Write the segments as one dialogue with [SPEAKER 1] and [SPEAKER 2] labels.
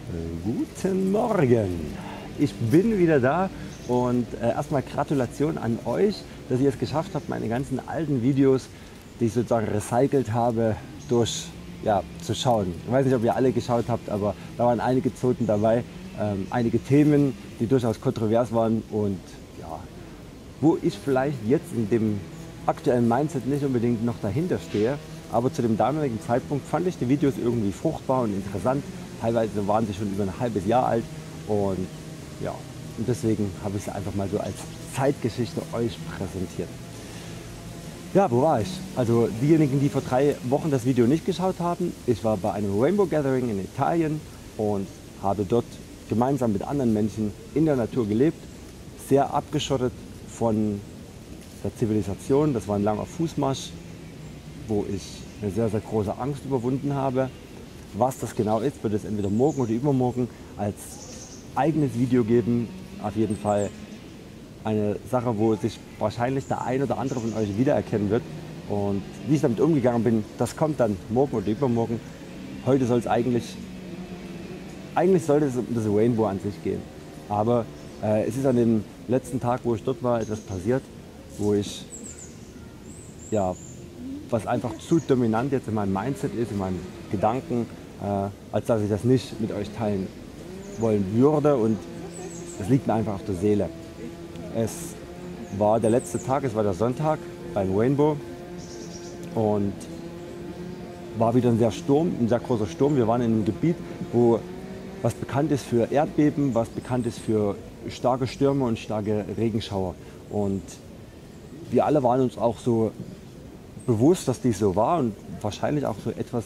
[SPEAKER 1] Guten Morgen, ich bin wieder da und erstmal Gratulation an euch, dass ihr es geschafft habt, meine ganzen alten Videos, die ich sozusagen recycelt habe, zu schauen. Ich weiß nicht, ob ihr alle geschaut habt, aber da waren einige Zoten dabei, einige Themen, die durchaus kontrovers waren und ja, wo ich vielleicht jetzt in dem aktuellen Mindset nicht unbedingt noch dahinter stehe, aber zu dem damaligen Zeitpunkt fand ich die Videos irgendwie fruchtbar und interessant. Teilweise waren sie schon über ein halbes Jahr alt und ja, und deswegen habe ich sie einfach mal so als Zeitgeschichte euch präsentiert. Ja, wo war ich? Also diejenigen, die vor 3 Wochen das Video nicht geschaut haben, ich war bei einem Rainbow Gathering in Italien und habe dort gemeinsam mit anderen Menschen in der Natur gelebt, sehr abgeschottet von der Zivilisation. Das war ein langer Fußmarsch, wo ich eine sehr, sehr große Angst überwunden habe. Was das genau ist, wird es entweder morgen oder übermorgen als eigenes Video geben. Auf jeden Fall eine Sache, wo sich wahrscheinlich der ein oder andere von euch wiedererkennen wird. Und wie ich damit umgegangen bin, das kommt dann morgen oder übermorgen. Heute soll es eigentlich sollte es um das Rainbow an sich gehen. Aber es ist an dem letzten Tag, wo ich dort war, etwas passiert, wo ich, ja, was einfach zu dominant jetzt in meinem Mindset ist, in meinen Gedanken, als dass ich das nicht mit euch teilen wollen würde, und es liegt mir einfach auf der Seele. Es war der letzte Tag, es war der Sonntag beim Rainbow und war wieder ein sehr großer Sturm. Wir waren in einem Gebiet, was bekannt ist für Erdbeben, was bekannt ist für starke Stürme und starke Regenschauer. Und wir alle waren uns auch so bewusst, dass dies so war, und wahrscheinlich auch so etwas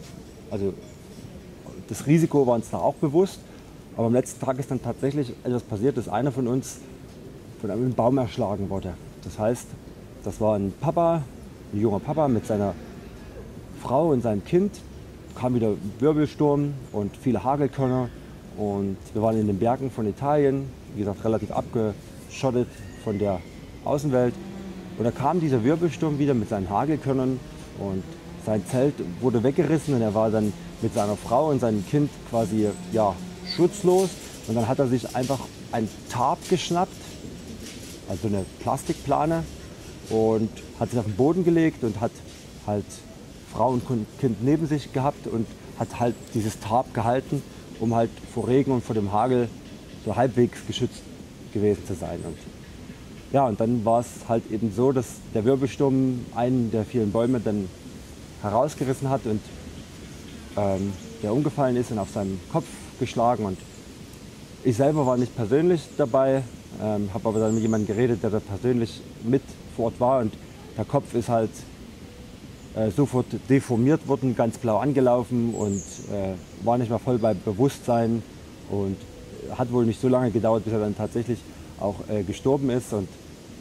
[SPEAKER 1] das Risiko war uns da auch bewusst. Aber am letzten Tag ist dann tatsächlich etwas passiert, dass einer von uns von einem Baum erschlagen wurde. Das heißt, das war ein junger Papa mit seiner Frau und seinem Kind. Kam wieder Wirbelsturm und viele Hagelkörner, und wir waren in den Bergen von Italien, wie gesagt relativ abgeschottet von der Außenwelt. Und da kam dieser Wirbelsturm wieder mit seinen Hagelkörnern und sein Zelt wurde weggerissen, und er war dann mit seiner Frau und seinem Kind quasi, ja, schutzlos. Und dann hat er sich einfach ein Tarp geschnappt, also eine Plastikplane, und hat sich auf den Boden gelegt und hat halt Frau und Kind neben sich gehabt und hat halt dieses Tarp gehalten, um halt vor Regen und vor dem Hagel so halbwegs geschützt gewesen zu sein. Und ja, und dann war es halt eben so, dass der Wirbelsturm einen der vielen Bäume dann herausgerissen hat und der umgefallen ist und auf seinen Kopf geschlagen. Und ich selber war nicht persönlich dabei, habe aber dann mit jemandem geredet, der da persönlich mit vor Ort war, und der Kopf ist halt sofort deformiert worden, ganz blau angelaufen und war nicht mehr voll bei Bewusstsein, und hat wohl nicht so lange gedauert, bis er dann tatsächlich auch gestorben ist. Und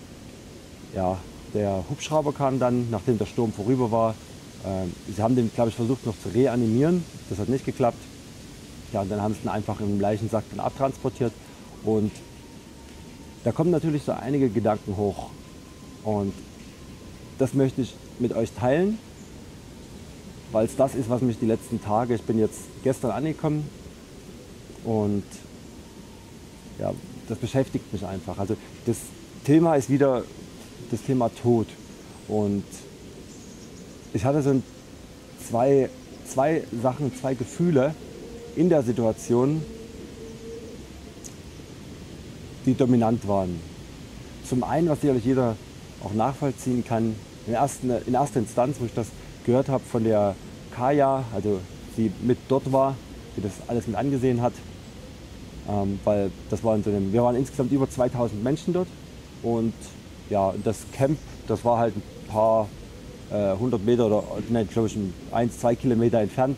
[SPEAKER 1] ja, der Hubschrauber kam dann, nachdem der Sturm vorüber war. Sie haben den, glaube ich, versucht noch zu reanimieren, das hat nicht geklappt. Ja, und dann haben sie ihn einfach im Leichensack dann abtransportiert, und da kommen natürlich so einige Gedanken hoch, und das möchte ich mit euch teilen, weil es das ist, was mich die letzten Tage, ich bin jetzt gestern angekommen, und ja, das beschäftigt mich einfach. Also das Thema ist wieder das Thema Tod, und ich hatte so zwei Gefühle in der Situation, die dominant waren. Zum einen, was sicherlich jeder auch nachvollziehen kann, in erster Instanz, wo ich das gehört habe von der Kaya, also die mit dort war, die das alles mit angesehen hat, weil das war wir waren insgesamt über 2000 Menschen dort, und ja, das Camp, das war halt ein paar 100 Meter oder glaube ich 1-2 Kilometer entfernt,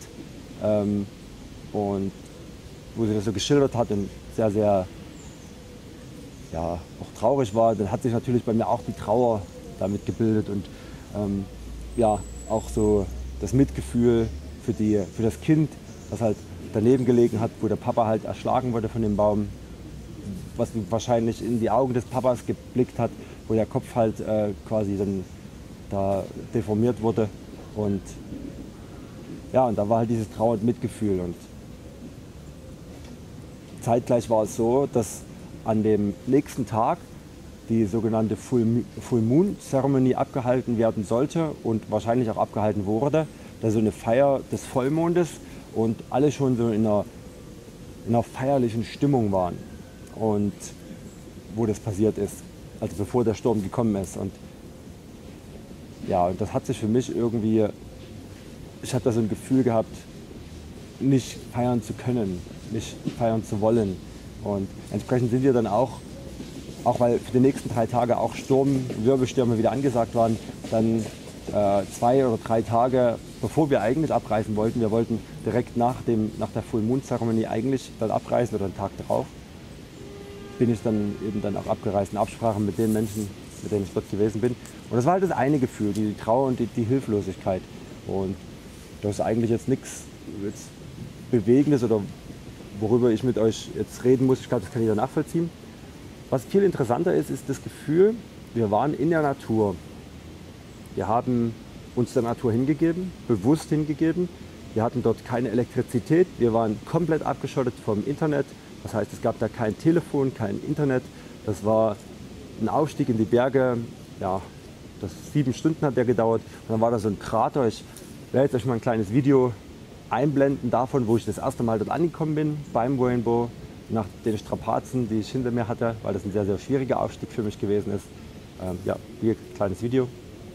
[SPEAKER 1] und wo sie das so geschildert hat und sehr, sehr, ja, auch traurig war, dann hat sich natürlich bei mir auch die Trauer damit gebildet, und ja, auch so das Mitgefühl für das Kind, das halt daneben gelegen hat, wo der Papa halt erschlagen wurde von dem Baum, was wahrscheinlich in die Augen des Papas geblickt hat, wo der Kopf halt quasi dann da deformiert wurde, und ja, und da war halt dieses Trauer und Mitgefühl, und zeitgleich war es so, dass an dem nächsten Tag die sogenannte Full Moon Zeremonie abgehalten werden sollte und wahrscheinlich auch abgehalten wurde. Das ist so eine Feier des Vollmondes und alle schon so in einer feierlichen Stimmung waren. Und wo das passiert ist, also bevor der Sturm gekommen ist. Und ja, und das hat sich für mich irgendwie, ich habe da so ein Gefühl gehabt, nicht feiern zu können, nicht feiern zu wollen. Und entsprechend sind wir dann auch weil für die nächsten 3 Tage auch Wirbelstürme wieder angesagt waren, dann 2 oder 3 Tage, bevor wir eigentlich abreisen wollten, wir wollten direkt nach der Full Moon Zeremonie eigentlich dann abreisen oder einen Tag darauf, bin ich dann eben dann auch abgereist in Absprache mit den Menschen, mit denen ich dort gewesen bin. Und das war halt das eine Gefühl, die Trauer und die Hilflosigkeit. Und das ist eigentlich jetzt nichts Bewegendes oder worüber ich mit euch jetzt reden muss. Ich glaube, das kann jeder nachvollziehen. Was viel interessanter ist, ist das Gefühl, wir waren in der Natur. Wir haben uns der Natur hingegeben, bewusst hingegeben. Wir hatten dort keine Elektrizität, wir waren komplett abgeschottet vom Internet. Das heißt, es gab da kein Telefon, kein Internet. Das war ein Aufstieg in die Berge, ja, 7 Stunden hat der gedauert. Und dann war da so ein Krater. Ich werde jetzt euch mal ein kleines Video einblenden davon, wo ich das erste Mal dort angekommen bin, beim Rainbow, nach den Strapazen, die ich hinter mir hatte, weil das ein sehr, sehr schwieriger Aufstieg für mich gewesen ist. Ja, hier ein kleines Video.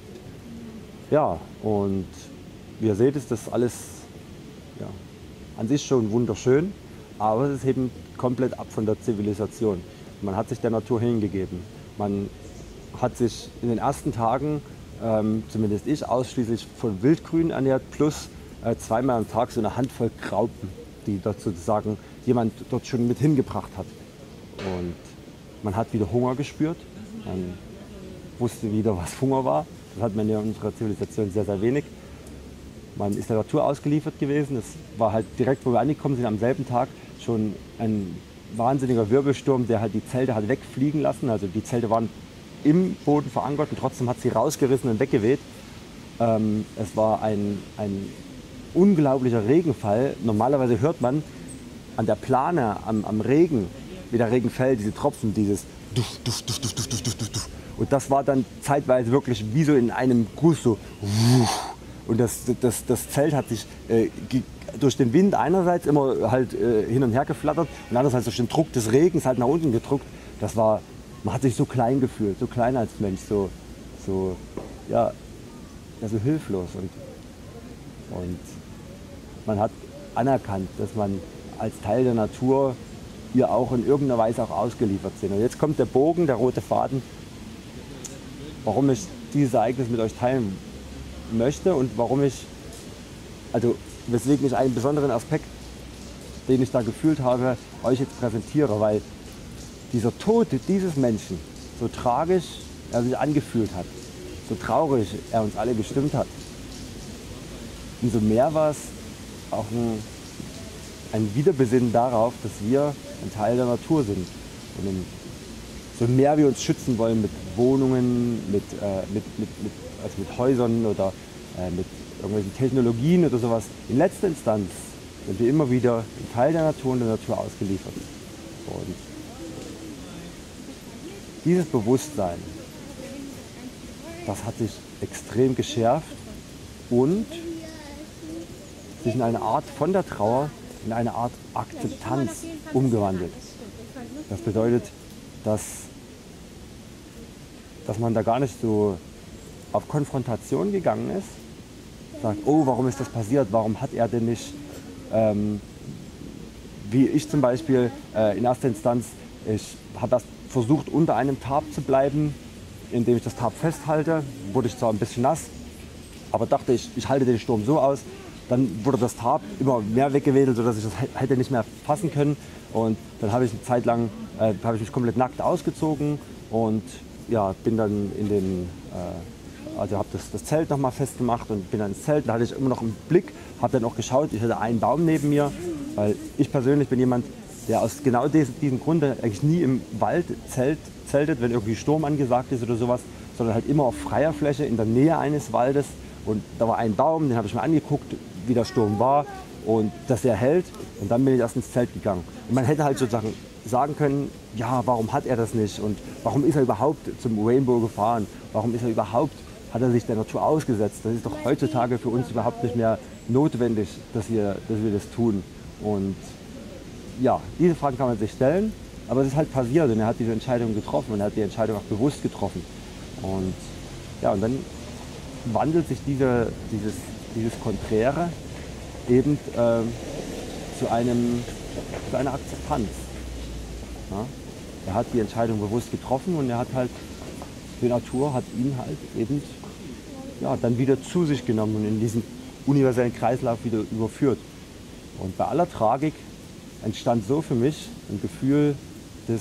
[SPEAKER 1] Ja, und wie ihr seht, ist das alles ja, an sich schon wunderschön, aber es ist eben komplett ab von der Zivilisation. Man hat sich der Natur hingegeben. Man hat sich in den ersten Tagen, zumindest ich, ausschließlich von Wildgrün ernährt, plus 2-mal am Tag so eine Handvoll Graupen, die dort sozusagen jemand dort schon mit hingebracht hat. Und man hat wieder Hunger gespürt, man wusste wieder, was Hunger war. Das hat man ja in unserer Zivilisation sehr, sehr wenig. Man ist der Natur ausgeliefert gewesen. Es war halt direkt, wo wir angekommen sind, am selben Tag schon ein wahnsinniger Wirbelsturm, der halt die Zelte hat wegfliegen lassen. Also die Zelte waren im Boden verankert und trotzdem hat sie rausgerissen und weggeweht. Es war ein unglaublicher Regenfall. Normalerweise hört man an der Plane, am Regen, wie der Regen fällt, diese Tropfen, dieses Duff, Duff, Duff, Duff, Duff, Duff, Duff, Duff, Duff. Und das war dann zeitweise wirklich wie so in einem Guss so. Und das Zelt hat sich durch den Wind einerseits immer halt hin und her geflattert und andererseits durch den Druck des Regens halt nach unten gedrückt. Das war, man hat sich so klein gefühlt, so klein als Mensch, so hilflos. Und man hat anerkannt, dass man als Teil der Natur ihr auch in irgendeiner Weise auch ausgeliefert sind. Und jetzt kommt der Bogen, der rote Faden, warum ich dieses Ereignis mit euch teilen möchte und weswegen ich einen besonderen Aspekt, den ich da gefühlt habe, euch jetzt präsentiere, weil dieser Tod dieses Menschen, so tragisch er sich angefühlt hat, so traurig er uns alle gestimmt hat, umso mehr war es auch ein Wiederbesinnen darauf, dass wir ein Teil der Natur sind. Und so mehr wir uns schützen wollen mit Wohnungen, mit Häusern oder mit irgendwelchen Technologien oder sowas, in letzter Instanz sind wir immer wieder ein Teil der Natur und der Natur ausgeliefert. Und dieses Bewusstsein, das hat sich extrem geschärft und sich in eine Art von der Trauer in eine Art Akzeptanz umgewandelt. Das bedeutet, dass man da gar nicht so auf Konfrontation gegangen ist, sagt, oh, warum ist das passiert, warum hat er denn nicht, wie ich zum Beispiel in erster Instanz, ich habe erst versucht unter einem Tarp zu bleiben, indem ich das Tarp festhalte, wurde ich zwar ein bisschen nass, aber dachte ich halte den Sturm so aus. Dann wurde das Tarp immer mehr weggewedelt, sodass ich das hätte nicht mehr fassen können. Und dann habe ich eine Zeit lang mich komplett nackt ausgezogen und ja, bin dann habe das Zelt nochmal festgemacht und bin dann ins Zelt. Da hatte ich immer noch einen Blick, habe dann auch geschaut, ich hatte einen Baum neben mir, weil ich persönlich bin jemand, der aus genau diesem Grunde eigentlich nie im Wald zeltet, wenn irgendwie Sturm angesagt ist oder sowas, sondern halt immer auf freier Fläche in der Nähe eines Waldes. Und da war ein Baum, den habe ich mir angeguckt, wie der Sturm war und dass er hält. Und dann bin ich erst ins Zelt gegangen. Und man hätte halt sozusagen sagen können, ja, warum hat er das nicht und warum ist er überhaupt zum Rainbow gefahren? Warum ist er überhaupt, hat er sich der Natur ausgesetzt? Das ist doch heutzutage für uns überhaupt nicht mehr notwendig, dass wir das tun. Und ja, diese Fragen kann man sich stellen, aber es ist halt passiert und er hat diese Entscheidung getroffen und er hat die Entscheidung auch bewusst getroffen. Und ja, und dann wandelt sich dieses Konträre eben zu einer Akzeptanz. Ja? Er hat die Entscheidung bewusst getroffen und er hat halt, die Natur hat ihn halt eben dann wieder zu sich genommen und in diesen universellen Kreislauf wieder überführt. Und bei aller Tragik entstand so für mich ein Gefühl des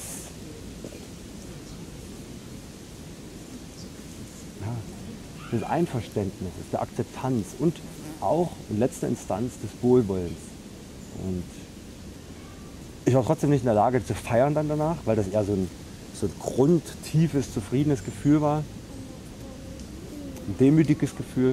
[SPEAKER 1] Einverständnisses, der Akzeptanz und auch in letzter Instanz des Wohlwollens. Und ich war trotzdem nicht in der Lage zu feiern dann danach, weil das eher so ein grundtiefes, zufriedenes Gefühl war. Ein demütiges Gefühl.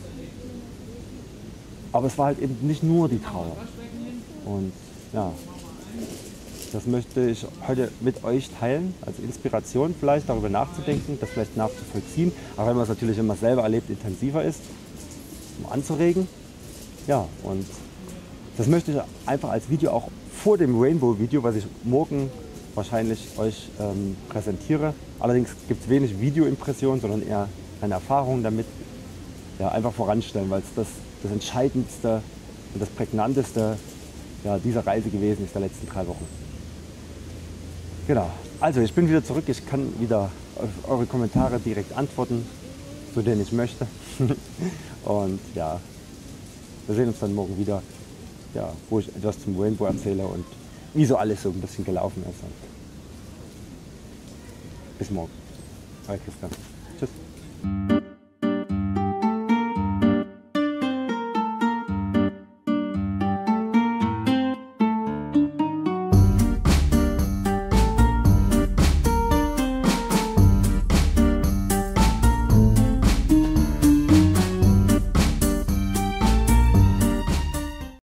[SPEAKER 1] Aber es war halt eben nicht nur die Trauer. Und ja, das möchte ich heute mit euch teilen, als Inspiration vielleicht darüber nachzudenken, das vielleicht nachzuvollziehen, auch wenn man es natürlich, wenn man es selber erlebt, intensiver ist, um anzuregen. Ja, und das möchte ich einfach als Video auch vor dem Rainbow-Video, was ich morgen wahrscheinlich euch präsentiere. Allerdings gibt es wenig Videoimpressionen, sondern eher eine Erfahrung damit einfach voranstellen, weil es das Entscheidendste und das Prägnanteste dieser Reise gewesen ist der letzten 3 Wochen. Genau, also ich bin wieder zurück, ich kann wieder auf eure Kommentare direkt antworten, so denen ich möchte. Und ja, wir sehen uns dann morgen wieder, wo ich etwas zum Rainbow erzähle und wie so alles so ein bisschen gelaufen ist. Und bis morgen. Euer Christian. Tschüss.